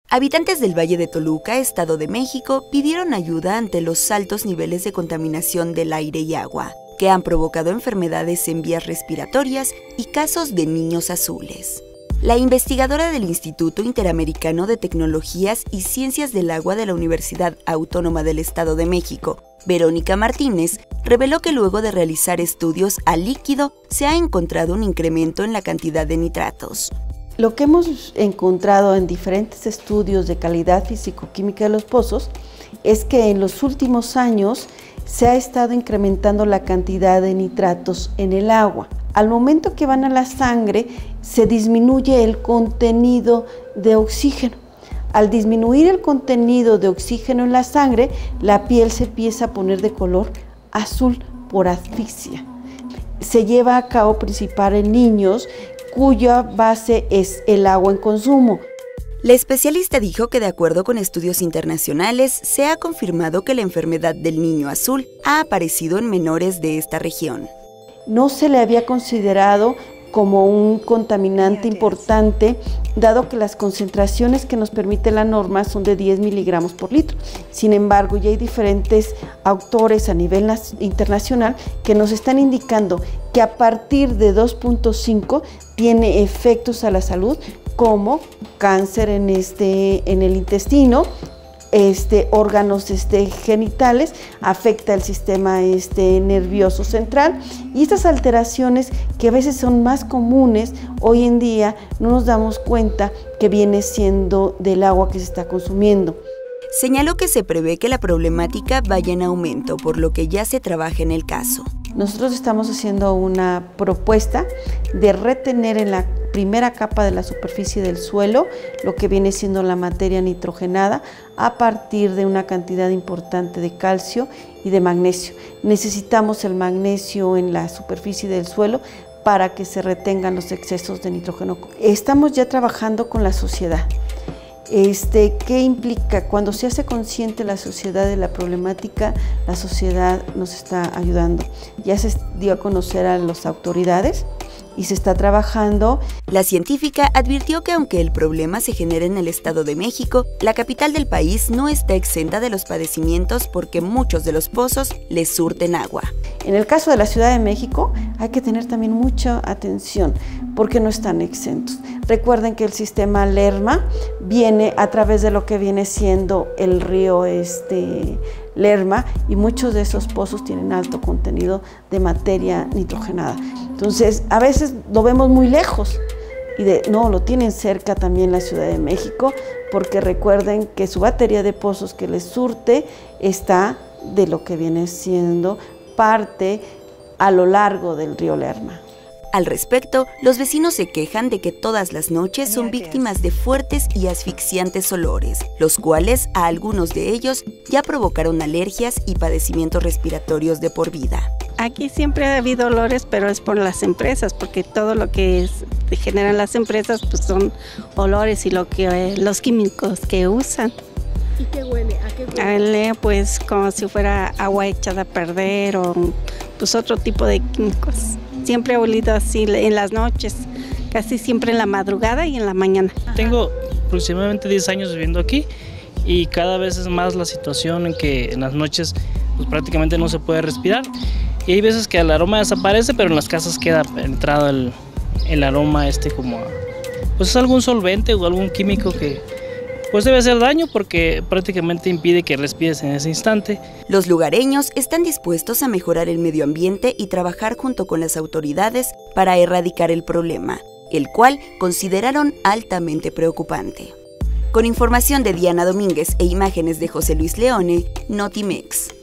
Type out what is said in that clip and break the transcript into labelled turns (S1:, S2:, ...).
S1: Habitantes del Valle de Toluca, Estado de México, pidieron ayuda ante los altos niveles de contaminación del aire y agua, que han provocado enfermedades en vías respiratorias y casos de niños azules. La investigadora del Instituto Interamericano de Tecnologías y Ciencias del Agua de la Universidad Autónoma del Estado de México, Verónica Martínez, reveló que luego de realizar estudios al líquido se ha encontrado un incremento en la cantidad de nitratos.
S2: Lo que hemos encontrado en diferentes estudios de calidad físico-química de los pozos es que en los últimos años se ha estado incrementando la cantidad de nitratos en el agua. Al momento que van a la sangre, se disminuye el contenido de oxígeno. Al disminuir el contenido de oxígeno en la sangre, la piel se empieza a poner de color azul por asfixia. Se lleva a cabo principalmente en niños cuya base es el agua en consumo.
S1: La especialista dijo que de acuerdo con estudios internacionales, se ha confirmado que la enfermedad del niño azul ha aparecido en menores de esta región.
S2: No se le había considerado como un contaminante importante, dado que las concentraciones que nos permite la norma son de 10 miligramos por litro. Sin embargo, ya hay diferentes autores a nivel internacional que nos están indicando que a partir de 2.5 tiene efectos a la salud, como cáncer en el intestino, órganos genitales, afecta el sistema nervioso central, y estas alteraciones que a veces son más comunes hoy en día no nos damos cuenta que viene siendo del agua que se está consumiendo.
S1: Señaló que se prevé que la problemática vaya en aumento, por lo que ya se trabaja en el caso.
S2: Nosotros estamos haciendo una propuesta de retener en la primera capa de la superficie del suelo lo que viene siendo la materia nitrogenada a partir de una cantidad importante de calcio y de magnesio. Necesitamos el magnesio en la superficie del suelo para que se retengan los excesos de nitrógeno. Estamos ya trabajando con la sociedad. ¿Qué implica? Cuando se hace consciente la sociedad de la problemática, la sociedad nos está ayudando. Ya se dio a conocer a las autoridades y se está trabajando.
S1: La científica advirtió que aunque el problema se genera en el Estado de México, la capital del país no está exenta de los padecimientos porque muchos de los pozos les surten agua.
S2: En el caso de la Ciudad de México hay que tener también mucha atención porque no están exentos. Recuerden que el sistema Lerma viene a través de lo que viene siendo el río Lerma, y muchos de esos pozos tienen alto contenido de materia nitrogenada. Entonces, a veces lo vemos muy lejos y no, lo tienen cerca también la Ciudad de México, porque recuerden que su batería de pozos que les surte está de lo que viene siendo parte a lo largo del río Lerma.
S1: Al respecto, los vecinos se quejan de que todas las noches son víctimas de fuertes y asfixiantes olores, los cuales a algunos de ellos ya provocaron alergias y padecimientos respiratorios de por vida.
S3: Aquí siempre ha habido olores, pero es por las empresas, porque todo lo que generan las empresas pues son olores y los químicos que usan.
S4: ¿Y qué huele? ¿A qué huele?
S3: Huele pues como si fuera agua echada a perder o pues otro tipo de químicos. Siempre he olido así en las noches, casi siempre en la madrugada y en la mañana.
S5: Tengo aproximadamente 10 años viviendo aquí y cada vez es más la situación en que en las noches pues prácticamente no se puede respirar. Y hay veces que el aroma desaparece, pero en las casas queda penetrado el aroma como pues es algún solvente o algún químico que pues debe hacer daño porque prácticamente impide que respires en ese instante.
S1: Los lugareños están dispuestos a mejorar el medio ambiente y trabajar junto con las autoridades para erradicar el problema, el cual consideraron altamente preocupante. Con información de Diana Domínguez e imágenes de José Luis Leone, Notimex.